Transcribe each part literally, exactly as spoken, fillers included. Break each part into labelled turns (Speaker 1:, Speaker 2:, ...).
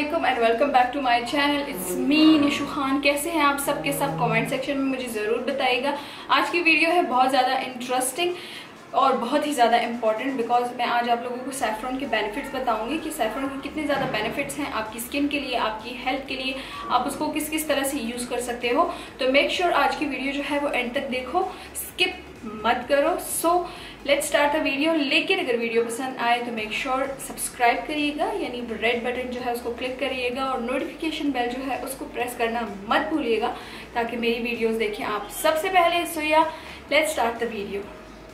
Speaker 1: अस्सलामुअलैकुम and welcome back to my channel. It's me Nishu Khan. कैसे हैं आप सब के सब? कमेंट सेक्शन में मुझे ज़रूर बताइएगा। आज की वीडियो है बहुत ज़्यादा इंटरेस्टिंग और बहुत ही ज़्यादा इंपॉर्टेंट, बिकॉज मैं आज आप लोगों को सैफरॉन के बेनिफिट्स बताऊंगी कि सैफरॉन के कितने ज़्यादा बेनिफिट्स हैं आपकी स्किन के लिए, आपकी हेल्थ के लिए, आप उसको किस किस तरह से यूज़ कर सकते हो। तो मेक श्योर sure आज की वीडियो जो है वो एंड तक देखो, स्किप मत करो। So let's start the video. लेकिन अगर वीडियो पसंद आए तो मेक श्योर सब्सक्राइब करिएगा, यानी रेड बटन जो है उसको क्लिक करिएगा और नोटिफिकेशन बेल जो है उसको प्रेस करना मत भूलिएगा ताकि मेरी वीडियोस देखें आप सबसे पहले। सो या let's start the video.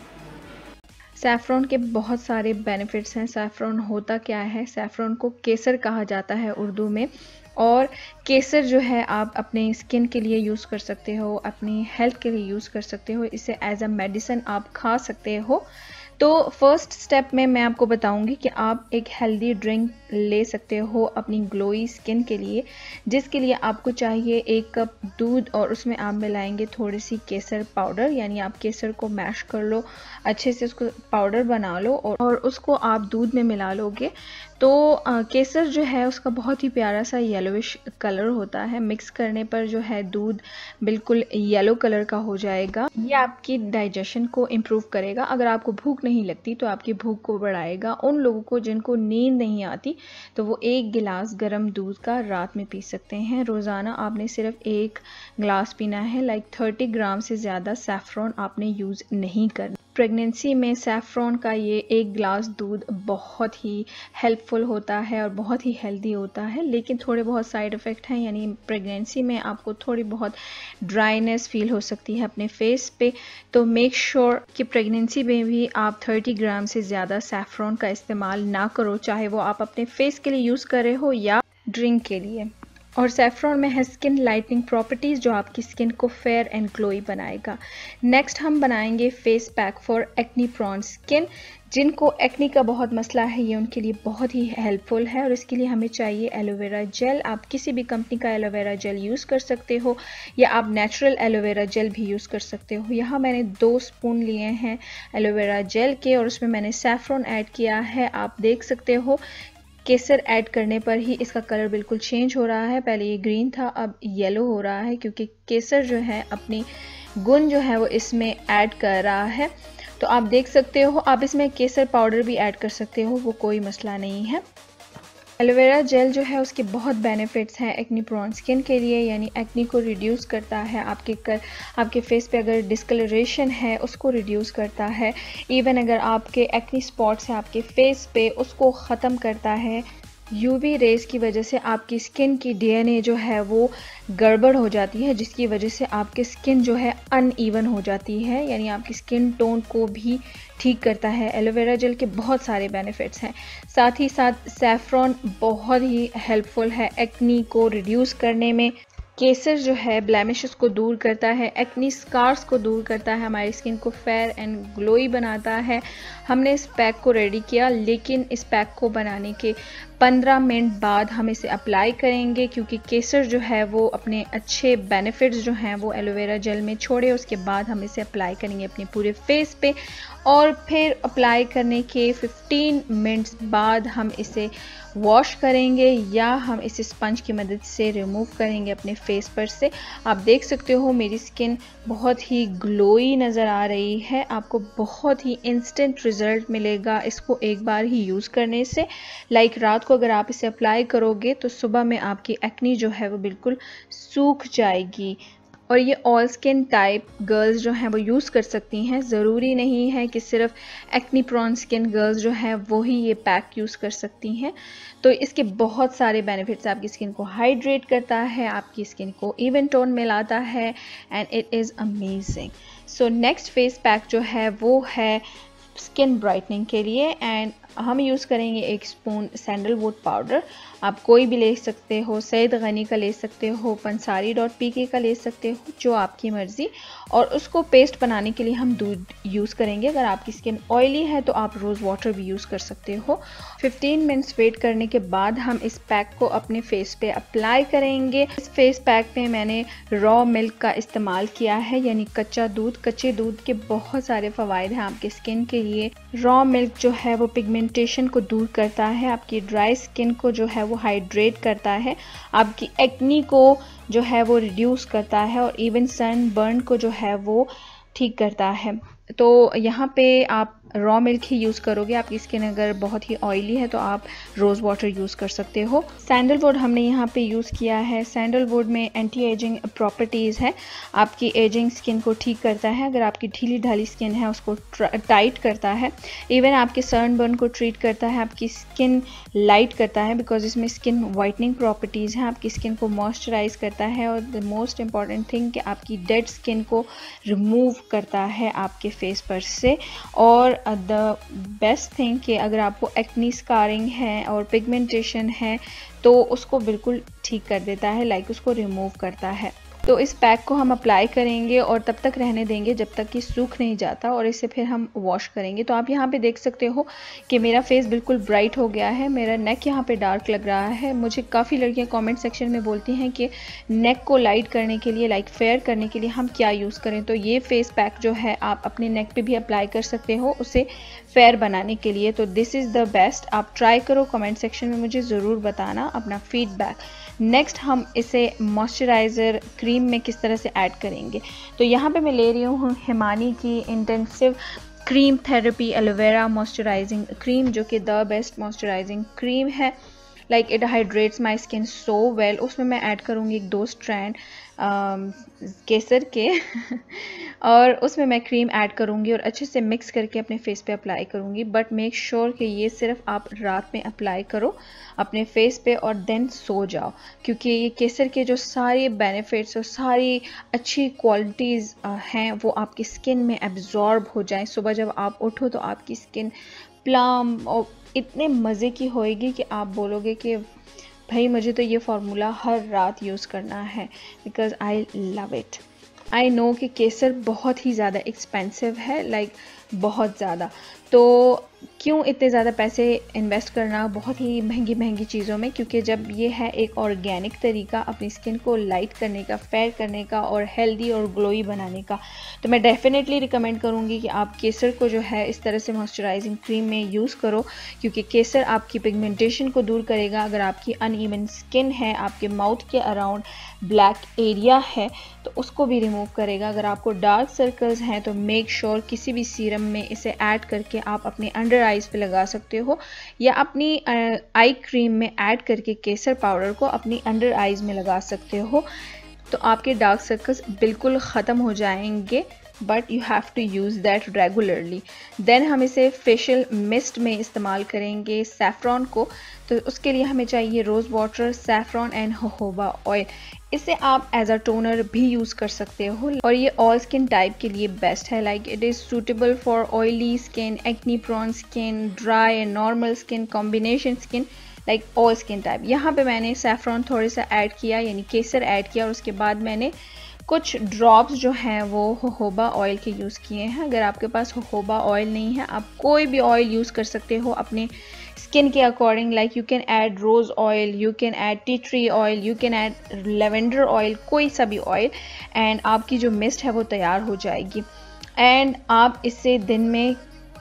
Speaker 2: Saffron के बहुत सारे बेनिफिट्स हैं। सैफ़रॉन होता क्या है? सैफ़रॉन को केसर कहा जाता है उर्दू में, और केसर जो है आप अपने स्किन के लिए यूज़ कर सकते हो, अपनी हेल्थ के लिए यूज़ कर सकते हो। इसे एज अ मेडिसिन आप खा सकते हो। तो फर्स्ट स्टेप में मैं आपको बताऊंगी कि आप एक हेल्दी ड्रिंक ले सकते हो अपनी ग्लोई स्किन के लिए, जिसके लिए आपको चाहिए एक कप दूध और उसमें आप मिलाएंगे थोड़ी सी केसर पाउडर, यानी आप केसर को मैश कर लो, अच्छे से उसको पाउडर बना लो और, और उसको आप दूध में मिला लोगे। तो आ, केसर जो है उसका बहुत ही प्यारा सा येलोविश कलर होता है। मिक्स करने पर जो है दूध बिल्कुल येलो कलर का हो जाएगा। ये आपकी डाइजेशन को इम्प्रूव करेगा। अगर आपको भूख नहीं लगती तो आपकी भूख को बढ़ाएगा। उन लोगों को जिनको नींद नहीं आती तो वो एक गिलास गर्म दूध का रात में पी सकते हैं। रोज़ाना आपने सिर्फ एक गिलास पीना है। लाइक थर्टी ग्राम से ज़्यादा सैफ़रॉन आपने यूज़ नहीं करना। प्रेगनेंसी में सैफ़रॉन का ये एक गिलास दूध बहुत ही हेल्पफुल होता है और बहुत ही हेल्दी होता है, लेकिन थोड़े बहुत साइड इफ़ेक्ट हैं। यानी प्रेगनेंसी में आपको थोड़ी बहुत ड्राइनेस फील हो सकती है अपने फेस पे। तो मेक श्योर sure कि प्रेगनेंसी में भी आप थर्टी ग्राम से ज़्यादा सैफ़रॉन का इस्तेमाल ना करो, चाहे वो आप अपने फेस के लिए यूज़ कर रहे हो या ड्रिंक के लिए। और सैफ़रॉन में है स्किन लाइटनिंग प्रॉपर्टीज़ जो आपकी स्किन को फेयर एंड ग्लोई बनाएगा। नेक्स्ट हम बनाएंगे face pack for acne prone skin. जिनको एक्नी का बहुत मसला है ये उनके लिए बहुत ही हेल्पफुल है, और इसके लिए हमें चाहिए एलोवेरा जेल। आप किसी भी कंपनी का एलोवेरा जेल यूज़ कर सकते हो या आप नेचुरल एलोवेरा जेल भी यूज़ कर सकते हो। यहाँ मैंने दो स्पून लिए हैं एलोवेरा जेल के और उसमें मैंने सैफ़रॉन ऐड किया है। आप देख सकते हो केसर ऐड करने पर ही इसका कलर बिल्कुल चेंज हो रहा है। पहले ये ग्रीन था, अब येलो हो रहा है, क्योंकि केसर जो है अपनी गुण जो है वो इसमें ऐड कर रहा है। तो आप देख सकते हो, आप इसमें केसर पाउडर भी ऐड कर सकते हो, वो कोई मसला नहीं है। एलोवेरा जेल जो है उसके बहुत बेनिफिट्स हैं एक्नी प्रोन स्किन के लिए, यानी एक्नी को रिड्यूस करता है। आपके कर आपके फेस पे अगर डिस्कलरेशन है उसको रिड्यूस करता है। इवन अगर आपके एक्नी स्पॉट्स हैं आपके फेस पे उसको ख़त्म करता है। यूवी रेज की वजह से आपकी स्किन की डीएनए जो है वो गड़बड़ हो जाती है, जिसकी वजह से आपकी स्किन जो है अनइवन हो जाती है, यानी आपकी स्किन टोन को भी ठीक करता है। एलोवेरा जेल के बहुत सारे बेनिफिट्स हैं। साथ ही साथ सैफ़रॉन बहुत ही हेल्पफुल है एक्नी को रिड्यूस करने में। केसर जो है ब्लैमिशेस को दूर करता है, एक्नी स्कार्स को दूर करता है, हमारी स्किन को फेयर एंड ग्लोई बनाता है। हमने इस पैक को रेडी किया, लेकिन इस पैक को बनाने के पंद्रह मिनट बाद हम इसे अप्लाई करेंगे, क्योंकि केसर जो है वो अपने अच्छे बेनिफिट्स जो हैं वो एलोवेरा जेल में छोड़े। उसके बाद हम इसे अप्लाई करेंगे अपने पूरे फेस पे, और फिर अप्लाई करने के फिफ्टीन मिनट्स बाद हम इसे वॉश करेंगे या हम इसे स्पंज की मदद से रिमूव करेंगे अपने फेस पर से। आप देख सकते हो मेरी स्किन बहुत ही ग्लोई नज़र आ रही है। आपको बहुत ही इंस्टेंट रिजल्ट मिलेगा इसको एक बार ही यूज़ करने से। लाइक रात को अगर आप इसे अप्लाई करोगे तो सुबह में आपकी एक्नी जो है वो बिल्कुल सूख जाएगी। और ये ऑल स्किन टाइप गर्ल्स जो हैं वो यूज़ कर सकती हैं। ज़रूरी नहीं है कि सिर्फ एक्नी प्रोन स्किन गर्ल्स जो हैं वो ही ये पैक यूज़ कर सकती हैं। तो इसके बहुत सारे बेनिफिट्स, आपकी स्किन को हाइड्रेट करता है, आपकी स्किन को इवन टोन में लाता है, and it is amazing. So next face pack जो है वो है स्किन ब्राइटनिंग के लिए, एंड हम यूज़ करेंगे एक स्पून सैंडलवुड पाउडर। आप कोई भी ले सकते हो, सैयद गनी का ले सकते हो, पंसारी डॉट पी के का ले सकते हो, जो आपकी मर्ज़ी। और उसको पेस्ट बनाने के लिए हम दूध यूज़ करेंगे। अगर आपकी स्किन ऑयली है तो आप रोज़ वाटर भी यूज़ कर सकते हो। फिफ्टीन मिनट्स वेट करने के बाद हम इस पैक को अपने फेस पे अप्लाई करेंगे। इस फेस पैक में मैंने रॉ मिल्क का इस्तेमाल किया है, यानी कच्चा दूध। कच्चे दूध के बहुत सारे फ़वाइद हैं आपके स्किन के लिए। रॉ मिल्क जो है वो पिगमेंटेशन को दूर करता है, आपकी ड्राई स्किन को जो है वो हाइड्रेट करता है, आपकी एक्नी को जो है वो रिड्यूस करता है और इवन सन बर्न को जो है वो ठीक करता है। तो यहाँ पे आप रॉ मिल्क ही यूज़ करोगे। आपकी स्किन अगर बहुत ही ऑयली है तो आप रोज़ वाटर यूज़ कर सकते हो। सैंडलवुड हमने यहाँ पे यूज़ किया है। सैंडलवुड में एंटी एजिंग प्रॉपर्टीज़ है, आपकी एजिंग स्किन को ठीक करता है। अगर आपकी ढीली ढाली स्किन है उसको टाइट करता है, इवन आपके सनबर्न को ट्रीट करता है, आपकी स्किन लाइट करता है बिकॉज इसमें स्किन वाइटनिंग प्रॉपर्टीज़ हैं, आपकी स्किन को मॉइस्चराइज करता है और द मोस्ट इम्पॉर्टेंट थिंग कि आपकी डेड स्किन को रिमूव करता है आपके फेस पर से। और द बेस्ट थिंग कि अगर आपको एक्नी स्कारिंग है और पिगमेंटेशन है तो उसको बिल्कुल ठीक कर देता है, लाइक उसको रिमूव करता है। तो इस पैक को हम अप्लाई करेंगे और तब तक रहने देंगे जब तक कि सूख नहीं जाता और इसे फिर हम वॉश करेंगे। तो आप यहाँ पे देख सकते हो कि मेरा फेस बिल्कुल ब्राइट हो गया है, मेरा नेक यहाँ पे डार्क लग रहा है। मुझे काफ़ी लड़कियाँ कमेंट सेक्शन में बोलती हैं कि नेक को लाइट करने के लिए, लाइक फेयर करने के लिए हम क्या यूज़ करें। तो ये फेस पैक जो है आप अपने नेक पे भी अप्लाई कर सकते हो उसे फेयर बनाने के लिए। तो दिस इज़ द बेस्ट, आप ट्राई करो, कमेंट सेक्शन में मुझे ज़रूर बताना अपना फीडबैक। नेक्स्ट हम इसे मॉइस्चराइज़र क्रीम में किस तरह से ऐड करेंगे। तो यहाँ पे मैं ले रही हूँ हिमानी की intensive cream therapy aloe vera moisturising cream, जो कि द बेस्ट मॉइस्चराइजिंग क्रीम है। Like it hydrates my skin so well. उसमें मैं ऐड करूँगी एक दो स्ट्रैंड केसर के और उसमें मैं क्रीम ऐड करूँगी और अच्छे से मिक्स करके अपने फेस पे अप्लाई करूँगी। बट मेक श्योर कि ये सिर्फ आप रात में अप्लाई करो अपने फेस पे और देन सो जाओ, क्योंकि ये केसर के जो सारे बेनिफिट्स और सारी अच्छी क्वालिटीज़ हैं वो आपकी स्किन में एब्जॉर्ब हो जाएं। सुबह जब आप उठो तो आपकी स्किन प्लम और इतने मज़े की होएगी कि आप बोलोगे कि भाई मुझे तो ये फार्मूला हर रात यूज़ करना है, because I love it. I know कि केसर बहुत ही ज़्यादा एक्सपेंसिव है, लाइक बहुत ज़्यादा, तो क्यों इतने ज़्यादा पैसे इन्वेस्ट करना बहुत ही महंगी महंगी चीज़ों में, क्योंकि जब ये है एक ऑर्गेनिक तरीका अपनी स्किन को लाइट करने का, फेयर करने का और हेल्दी और ग्लोई बनाने का, तो मैं डेफिनेटली रिकमेंड करूँगी कि आप केसर को जो है इस तरह से मॉइस्चराइजिंग क्रीम में यूज़ करो, क्योंकि केसर आपकी पिगमेंटेशन को दूर करेगा। अगर आपकी अनइवन स्किन है, आपके माउथ के अराउंड ब्लैक एरिया है तो उसको भी रिमूव करेगा। अगर आपको डार्क सर्कल्स हैं तो मेक श्योर किसी भी सीरम में इसे ऐड करके आप अपने अंडर आइज पे लगा सकते हो, या अपनी आई क्रीम में ऐड करके केसर पाउडर को अपनी अंडर आइज में लगा सकते हो, तो आपके डार्क सर्कल्स बिल्कुल ख़त्म हो जाएंगे। But you have to use that regularly. Then हम इसे फेशियल मिस्ट में इस्तेमाल करेंगे सैफ़रॉन को, तो उसके लिए हमें चाहिए rose water, saffron and jojoba oil. इसे आप एज अ टोनर भी यूज़ कर सकते हो और ये ऑल स्किन टाइप के लिए बेस्ट है। Like it is suitable for oily skin, acne prone skin, dry and normal skin, combination skin, like all skin type. यहाँ पे मैंने सैफ़रॉन थोड़ा सा ऐड किया, यानी केसर ऐड किया, और उसके बाद मैंने कुछ ड्रॉप्स जो हैं वो जोजोबा ऑयल के यूज़ किए हैं। अगर आपके पास जोजोबा ऑयल नहीं है, आप कोई भी ऑयल यूज़ कर सकते हो अपने स्किन के according. Like you can add rose oil, you can add tea tree oil, you can add lavender oil, कोई सा भी ऑयल, एंड आपकी जो मिस्ट है वो तैयार हो जाएगी। एंड आप इससे दिन में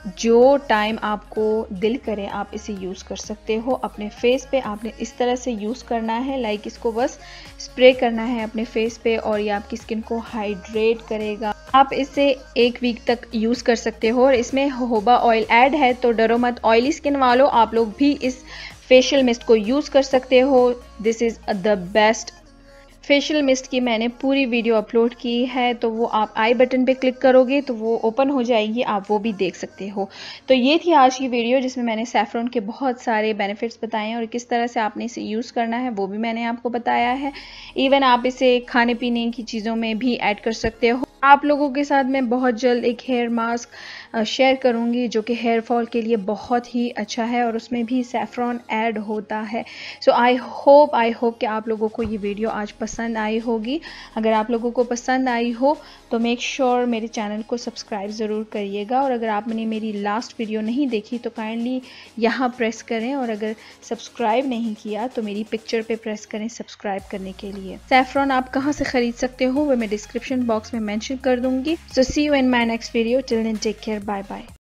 Speaker 2: जो टाइम आपको दिल करे आप इसे यूज़ कर सकते हो अपने फेस पे। आपने इस तरह से यूज़ करना है, लाइक इसको बस स्प्रे करना है अपने फेस पे और ये आपकी स्किन को हाइड्रेट करेगा। आप इसे एक वीक तक यूज़ कर सकते हो और इसमें जोजोबा ऑयल ऐड है, तो डरो मत ऑयली स्किन वालों, आप लोग भी इस फेशियल मिस्ट को यूज़ कर सकते हो। This is the best facial mist की मैंने पूरी वीडियो अपलोड की है, तो वो आप आई बटन पे क्लिक करोगे तो वो ओपन हो जाएगी, आप वो भी देख सकते हो। तो ये थी आज की वीडियो जिसमें मैंने सैफ़रॉन के बहुत सारे बेनिफिट्स बताए हैं और किस तरह से आपने इसे यूज़ करना है वो भी मैंने आपको बताया है। इवन आप इसे खाने पीने की चीज़ों में भी ऐड कर सकते हो। आप लोगों के साथ मैं बहुत जल्द एक हेयर मास्क शेयर करूंगी जो कि हेयर फॉल के लिए बहुत ही अच्छा है और उसमें भी सैफ़रॉन ऐड होता है। सो आई होप आई होप कि आप लोगों को ये वीडियो आज पसंद आई होगी। अगर आप लोगों को पसंद आई हो तो मेक श्योर मेरे चैनल को सब्सक्राइब ज़रूर करिएगा, और अगर आपने मेरी लास्ट वीडियो नहीं देखी तो काइंडली यहाँ प्रेस करें, और अगर सब्सक्राइब नहीं किया तो मेरी पिक्चर पे प्रेस करें सब्सक्राइब करने के लिए। सैफ़रॉन आप कहाँ से ख़रीद सकते हो वो मैं डिस्क्रिप्शन बॉक्स में मेंशन कर दूंगी। So see you in my next video, till then take care, bye bye.